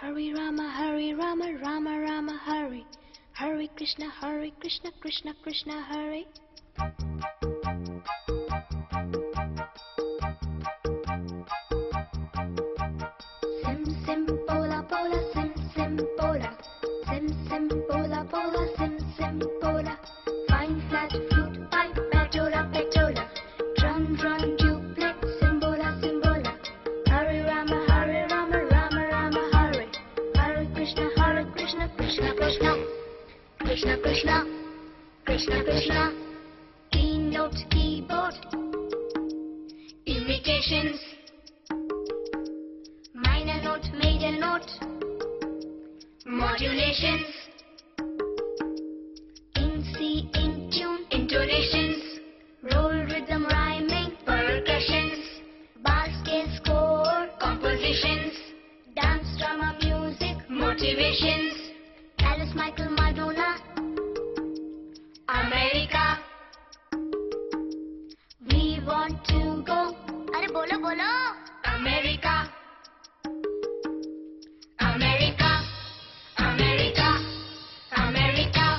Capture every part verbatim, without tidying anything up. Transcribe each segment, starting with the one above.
Hare Rama, Hare Rama, Rama Rama, Hare. Hare Krishna, Hare Krishna, Krishna Krishna, Hare. Sim sim pola pola, sim sim pola. Sim sim pola pola, sim sim pola. Fine flat flute pipe, patola patola. Drum drum duplex, simbola simbola. Hare Rama, Hare Rama, Rama Rama, Hare. Hare Krishna, Hare Krishna, Krishna Krishna. Krishna Krishna, Krishna Krishna. Keynote keyboard, imitations. Minor note, major note, modulations. In C, in tune, intonations. Roll rhythm, rhyming, percussions. Bar scale, score, compositions. Dance, drama, music, motivations. Alice, Michael, Madonna, America. We want to go. Arey bolo bolo. America. America. America. America.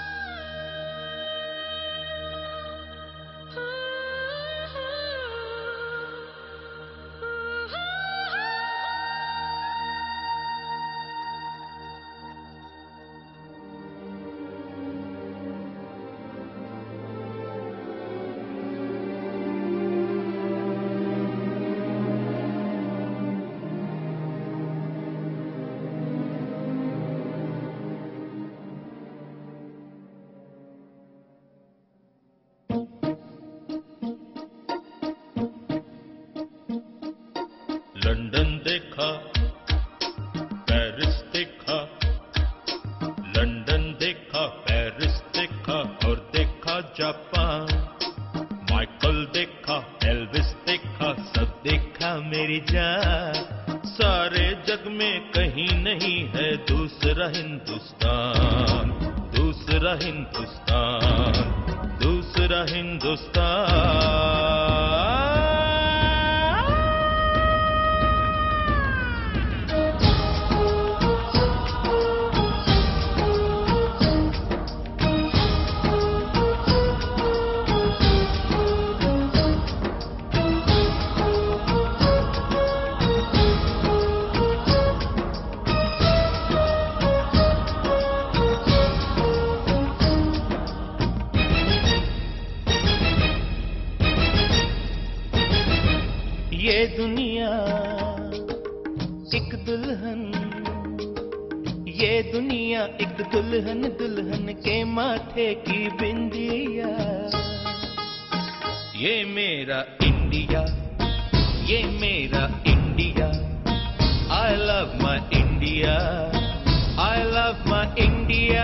London देखा, Paris देखा, London देखा, Paris देखा और देखा Japan. Michael देखा, Elvis देखा, सब देखा मेरी जान। सारे जग में कहीं नहीं है दूसरा हिंदुस्तान, दूसरा हिंदुस्तान, दूसरा हिंदुस्तान। ये दुनिया एक दुल्हन, ये दुनिया एक दुल्हन, दुल्हन के माथे की बिंदिया। ये मेरा इंडिया, ये मेरा India. I love my India, I love my India।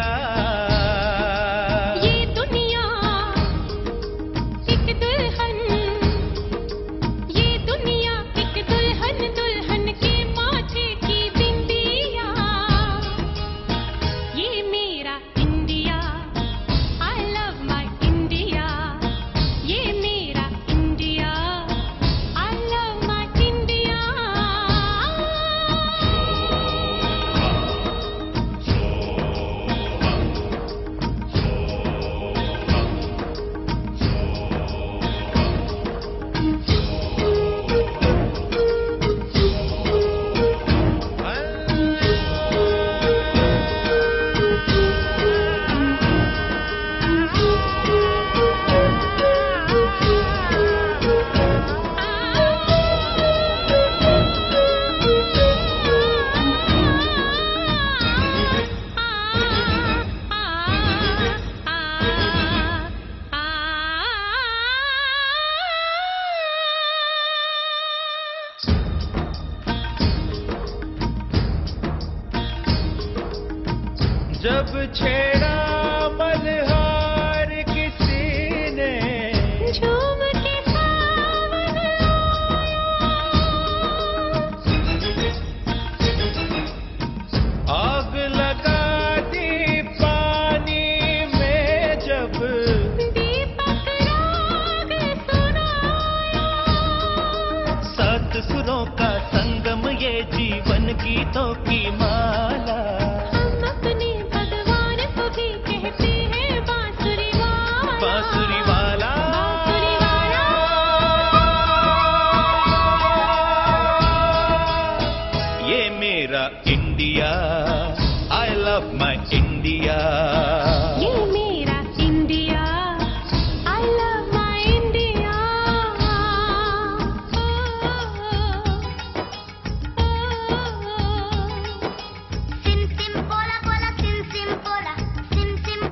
जब छेड़ा मल्हार किसी ने, झूम के सावन आग लगा दी पानी में, जब दीपक राग सुनाया। सात सुरों का संगम ये जीवन गीतों की माँ।